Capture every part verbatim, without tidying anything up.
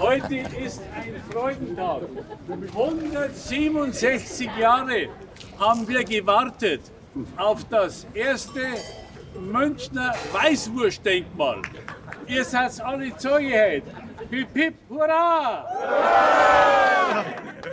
Heute ist ein Freudentag. hundertsiebenundsechzig Jahre haben wir gewartet auf das erste Münchner Weißwurstdenkmal. Ihr seid alle Zeuge heute. Hip hip hurra! Hurra!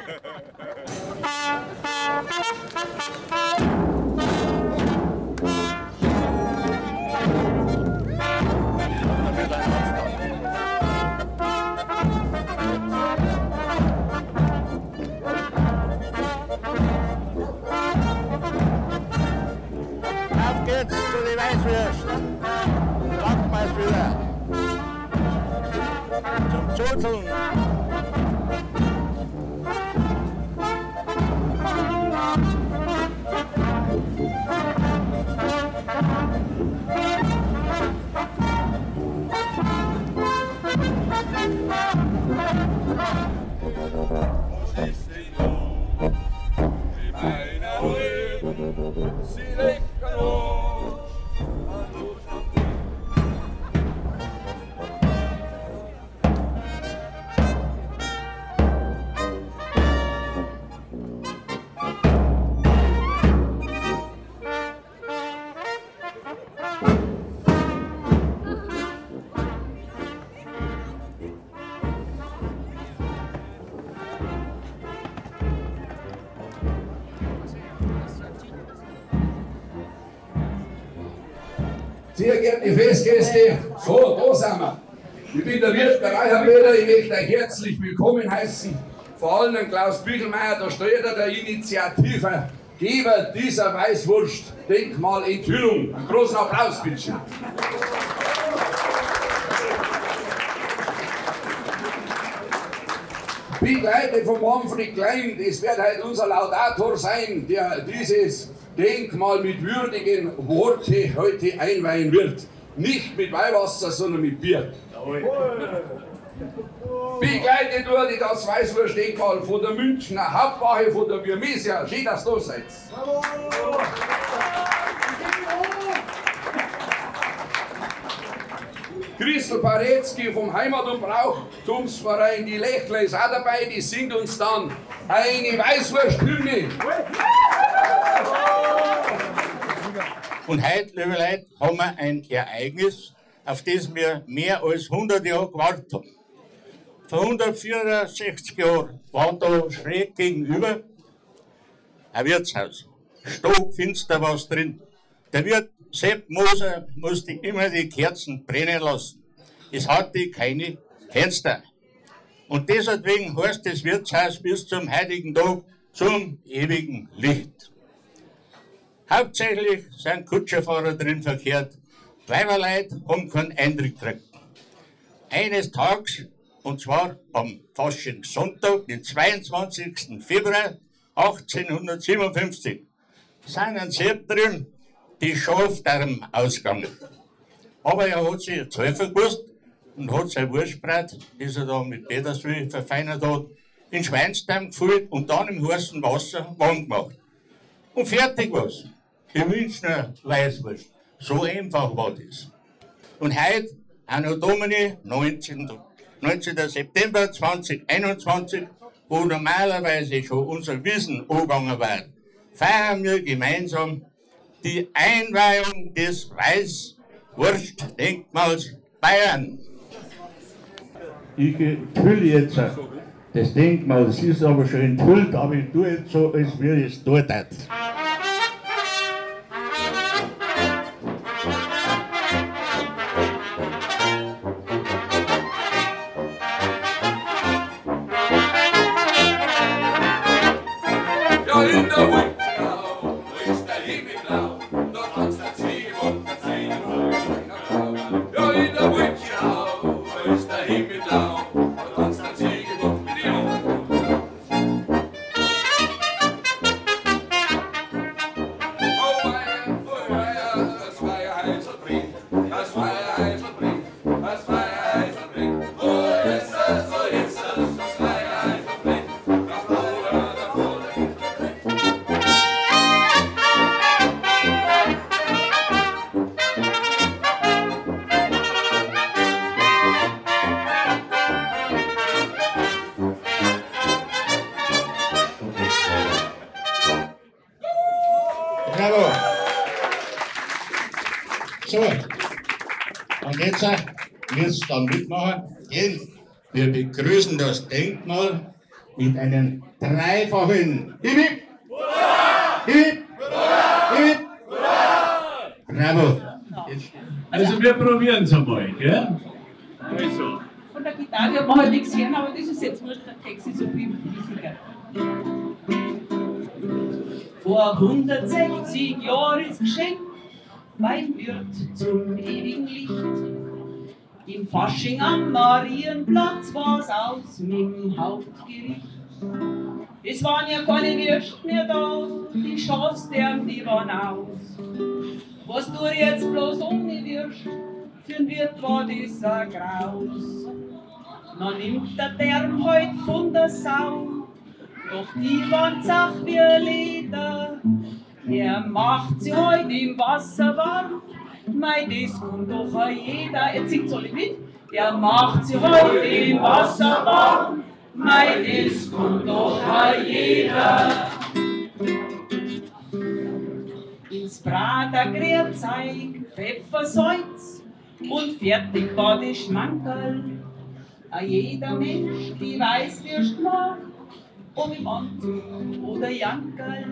Auf geht's zu den Weißwürst. Packen wir's wieder. Zum Zuzeln. Sehr geehrte Festgäste, so, da sind wir. Ich bin der Wirt der Reichermörder, ich möchte euch herzlich willkommen heißen. Vor allem Klaus Büchelmeier, der Steuer der Initiative, Geber dieser Weißwurst-Denkmalenthüllung. Einen großen Applaus, bitte schön. Begleitet von Manfred Klein, das wird halt unser Laudator sein, der dieses Denkmal mit würdigen Worte heute einweihen wird. Nicht mit Weihwasser, sondern mit Bier. Begleitet wurde das Weißwurst-Denkmal von der Münchner Hauptwache von der Bürmesia. Schön, dass ihr da seid. Christel Paretzky vom Heimat- und Brauchtumsverein, die Lechler ist auch dabei, die singt uns dann eine Weißwursthymne. Und heute, liebe Leute, haben wir ein Ereignis, auf das wir mehr als hundert Jahre gewartet haben. Vor hundertvierundsechzig Jahren war da schräg gegenüber ein Wirtshaus. Stockfinster war es drin. Der Wirt Sepp Moser musste immer die Kerzen brennen lassen. Es hatte keine Fenster. Und deswegen heißt das Wirtshaus bis zum heutigen Tag zum ewigen Licht. Hauptsächlich sind Kutscherfahrer drin verkehrt. Weiberleute haben keinen Eintritt gekriegt. Eines Tages, und zwar am Faschingssonntag, den zweiundzwanzigsten Februar achtzehnhundertsiebenundfünfzig, sind ein Sepp drin, die Schafdarm ausgegangen. Aber er hat sich jetzt helfen gewusst und hat sein Wurstbrot, das er da mit Peterswil verfeinert hat, in Schweinsdarm gefüllt und dann im heißen Wasser warm gemacht. Und fertig war's. Die Münchner Weißwurst. So einfach war das. Und heute, Anno Domini, neunzehnten September zweitausendeinundzwanzig, wo normalerweise schon unser Wissen angegangen war, feiern wir gemeinsam die Einweihung des Weißwurstdenkmals Bayern. Ich enthülle jetzt das Denkmal, das ist aber schon enthüllt, aber ich tue jetzt so, als würde ich es dort. Ja, in der Windblau, wo ist der Himmelblau, dort hat's der Zwiebeln, der Zwiebeln, ja, in der Windblau, wo ist der Himmelblau, dort hat's der Zwiebeln, oh, Weiher, oh, Weiher, das Weiher Heiselbrink, das Weiher Heiselbrink, das Weiher Heiselbrink, wo ist das, wo ist das, das Weiher Heiselbrink, das Weiher Heiselbrink. So, und jetzt äh, müsst ihr dann mitmachen. Denn wir begrüßen das Denkmal mit einem dreifachen Hip Hip! Hip Hip! Bravo! Jetzt. Also wir probieren es einmal, gell? Also. Von der Gitarre hat man halt nichts hören, aber das ist jetzt wurscht, der Text ist so viel wichtiger. Vor hundertsechzig Jahren ist geschenkt mein Wirt zum ewigen Licht. Im Fasching am Marienplatz war's aus mit dem Hauptgericht. Es waren ja keine Würst mehr da, die Schafstern, die waren aus. Was tue ich jetzt bloß ohne Würst? Für den Wirt war das ein Graus. Na nimmt der Term heut von der Sau, doch die waren zach wie Leder. Er macht sie heut im Wasser warm, mei, das kann doch a jeder. Jetzt singt's alle mit. Er macht sie heut im Wasser warm, mei, das kann doch a jeder. Ins Brater Grillzeug, Pfeffersalz und fertig war das Schmankerl. A jeder Mensch, die Weißwürst mag, ob im Anzug oder Jankerl.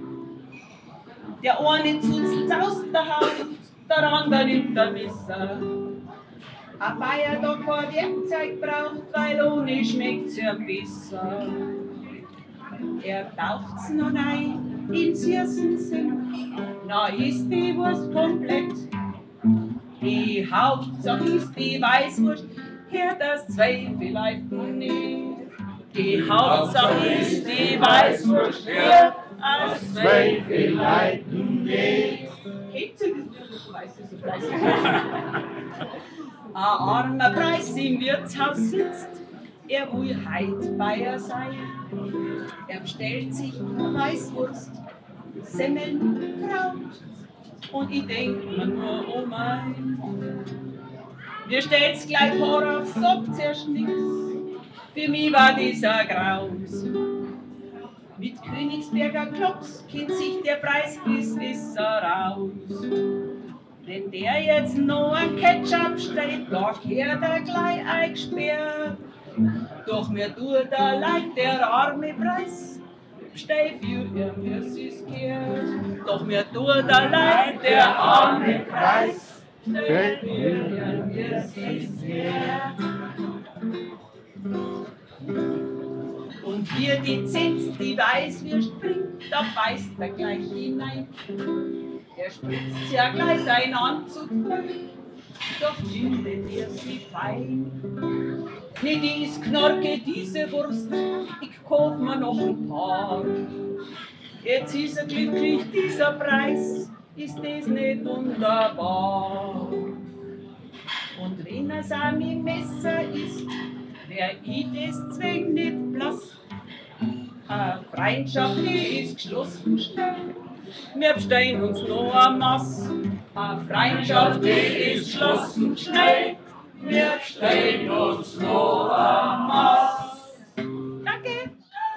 Der eine zuzelt aus der Haut, der andere nimmt ein Messer. Ein Bayer, der kein Werkzeug braucht, weil ohne schmeckt's ja besser. Er taucht's noch rein ins Süßen, na ist die Wurst komplett. Die Hauptsache ist die Weißwurst, hört das zwei vielleicht nicht. Die Hauptsache ist die Weißwurst, hört das zwei vielleicht nicht. Hebt sie das weiß ich so fleißig. Ein armer Preis im Wirtshaus sitzt, er will heut bei ihr sein. Er bestellt sich eine Weißwurst, Semmeln, Kraut und ich denk mir nur, oh mein. Mir stellt's gleich vor auf, sagt zuerst nix, für mich war dieser Graus. Mit Königsberger Klops kennt sich der Preis bis Wisser raus. Wenn der jetzt noch ein Ketchup steht, da kehrt er gleich eingesperrt. Doch mir tut er leid, der arme Preis, steh für ihn, wie es gehört. Doch mir tut er leid, der arme Preis, steh für ihn, wie es gehört. Und wie die Zins die Weißwürst bringt, da beißt er gleich hinein. Er spritzt ja gleich seinen Anzug voll, doch findet er sie fein. Nee, die ist Knorke, diese Wurst, ich kauf mir noch ein paar. Jetzt ist er glücklich, dieser Preis, ist das nicht wunderbar? Und wenn er sam im Messer isst, wär ich das zwing nicht blass. A Freundschaft, die ist geschlossen schnell, wir bestehen uns noch am Mass. A Freundschaft, die ist geschlossen schnell, wir bestehen uns noch am Mass. Danke!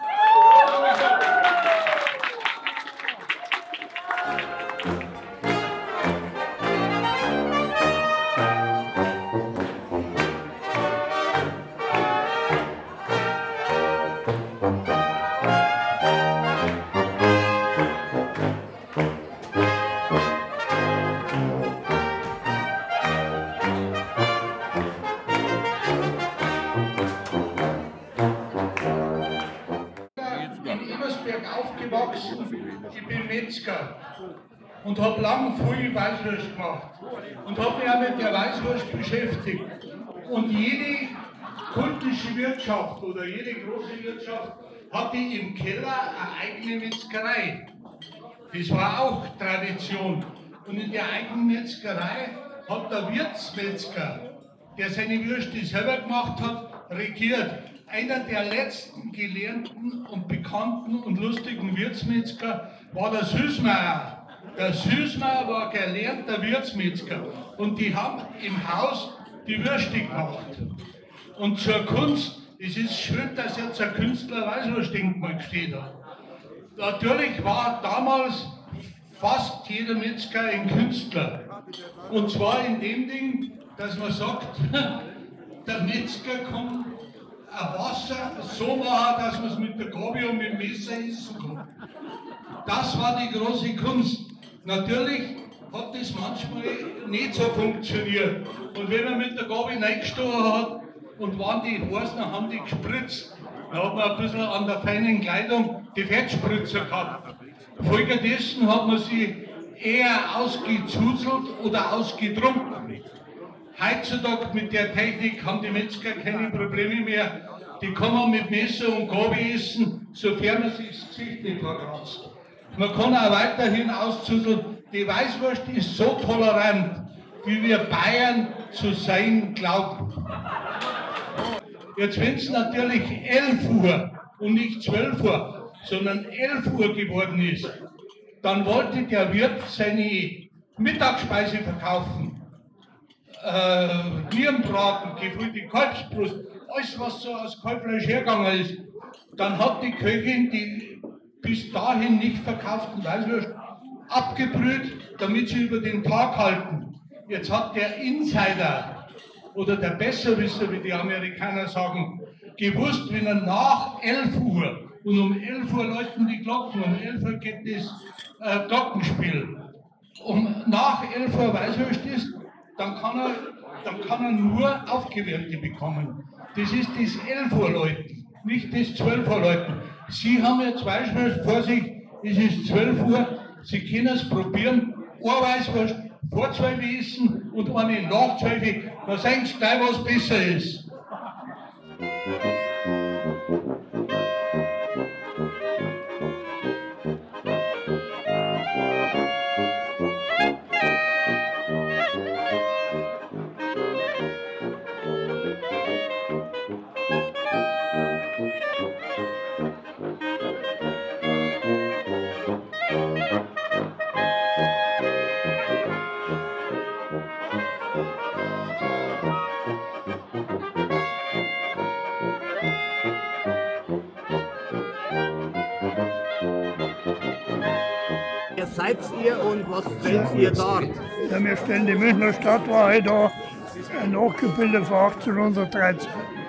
Ich bin Metzger und habe lang viel Weißwurst gemacht und habe mich auch mit der Weißwurst beschäftigt. Und jede kultische Wirtschaft oder jede große Wirtschaft hatte im Keller eine eigene Metzgerei. Das war auch Tradition. Und in der eigenen Metzgerei hat der Wirtsmetzger, der seine Würste selber gemacht hat, regiert. Einer der letzten gelernten und bekannten und lustigen Wirtsmetzger war der Süßmeier. Der Süßmeier war gelernter Wirtsmetzger und die haben im Haus die Würste gemacht. Und zur Kunst, es ist schön, dass jetzt ein Künstler Weißwurstdenkmal gesteht hat. Natürlich war damals fast jeder Metzger ein Künstler. Und zwar in dem Ding, dass man sagt, der Metzger kann ein Wasser so machen, dass man es mit der Gabel und mit dem Messer essen kann. Das war die große Kunst. Natürlich hat das manchmal nicht so funktioniert. Und wenn man mit der Gabel reingestochen hat und waren die heiß, dann haben die gespritzt. Dann hat man ein bisschen an der feinen Kleidung die Fettspritzer gehabt. Folgedessen hat man sie eher ausgezuzelt oder ausgetrunken. Heutzutage mit der Technik haben die Metzger keine Probleme mehr. Die kann man mit Messer und Gabel essen, sofern man sich das Gesicht nicht verkratzt. Man kann auch weiterhin auszuzeln. Die Weißwurst ist so tolerant, wie wir Bayern zu sein glauben. Jetzt, wenn es natürlich elf Uhr und nicht zwölf Uhr, sondern elf Uhr geworden ist, dann wollte der Wirt seine Mittagsspeise verkaufen. Äh, Nierenbraten, gefüllte Kalbsbrust, alles was so aus Kalbfleisch hergegangen ist. Dann hat die Köchin die bis dahin nicht verkauften Weißwürst abgebrüht, damit sie über den Tag halten. Jetzt hat der Insider oder der Besserwisser, wie die Amerikaner sagen, gewusst, wenn er nach elf Uhr und um elf Uhr läuten die Glocken, um elf Uhr geht das äh, Glockenspiel. Um nach elf Uhr Weißwürst ist, dann kann er, dann kann er nur Aufgewärmte bekommen. Das ist das elf Uhr Läuten, nicht das zwölf Uhr Läuten. Sie haben jetzt Weißwurst vor sich, es ist zwölf Uhr, Sie können es probieren, eine Weißwurst vor zwölf Uhr essen und eine nach zwölf Uhr, dann sagen Sie gleich, was besser ist. Wer seid ihr und was stellt ihr dar? Ja, wir stellen die Münchner Stadtwache da, nachgebildet von achtzehnhundertdreizehn.